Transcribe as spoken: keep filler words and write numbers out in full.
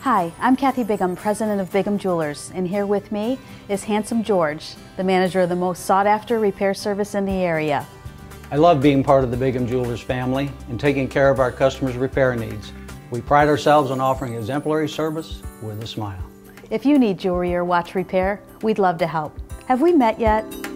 Hi, I'm Kathy Bigham, president of Bigham Jewelers, and here with me is Handsome George, the manager of the most sought-after repair service in the area. I love being part of the Bigham Jewelers family and taking care of our customers' repair needs. We pride ourselves on offering exemplary service with a smile. If you need jewelry or watch repair, we'd love to help. Have we met yet?